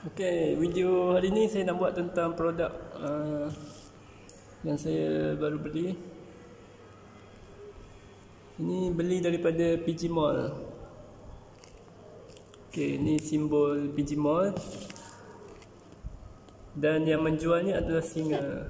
Okay, video hari ni saya nak buat tentang produk yang saya baru beli. Ini beli daripada PG Mall. Okay, ini simbol PG Mall. Dan yang menjualnya adalah Singa.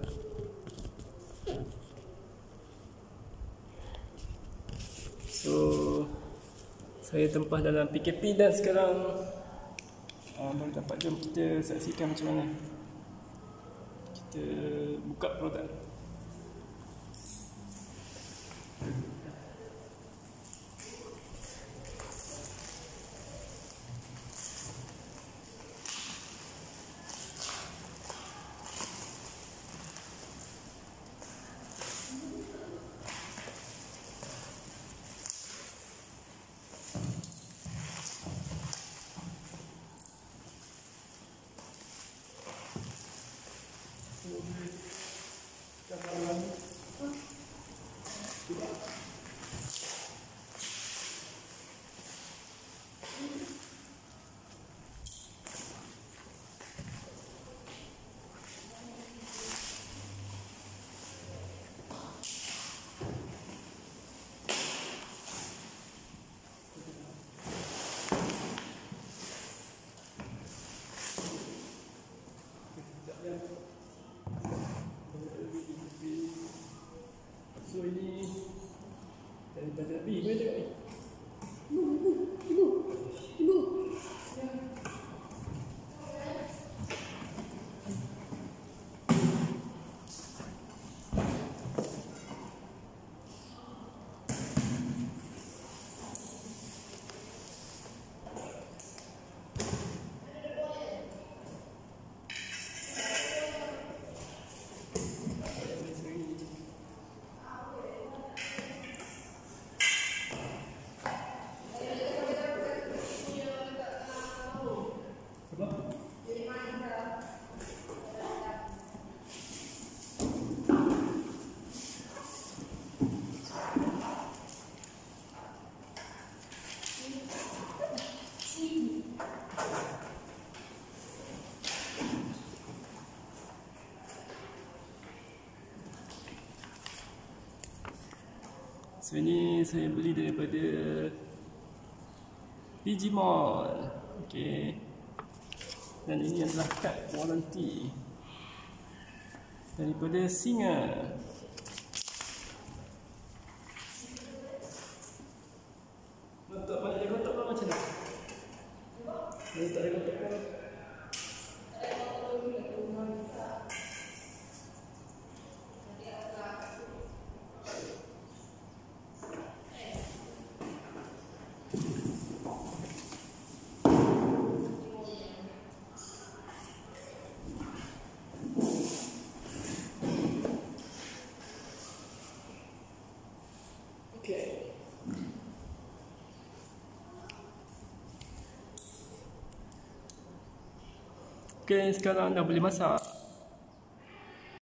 So, saya tempah dalam PKP dan sekarang baru dapat. Jom kita saksikan macam mana kita buka produk. So ini daripada Nabi, boleh tengok ni. Ibu. So ini saya beli daripada PG Mall. Okay. Dan ini adalah kad warranty daripada Singa. Letak mana dia kotak pun macam mana? Letak dia kotak pun. Okay, sekarang dah boleh masak.